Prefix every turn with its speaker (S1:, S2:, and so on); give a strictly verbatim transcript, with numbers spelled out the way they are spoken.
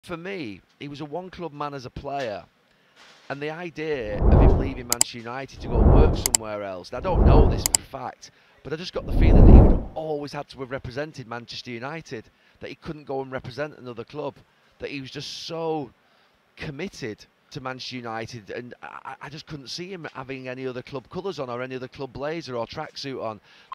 S1: For me, he was a one-club man as a player, and the idea of him leaving Manchester United to go and work somewhere else, and I don't know this for a fact, but I just got the feeling that he would have always had to have represented Manchester United, that he couldn't go and represent another club, that he was just so committed to Manchester United, and I, I just couldn't see him having any other club colours on or any other club blazer or tracksuit on.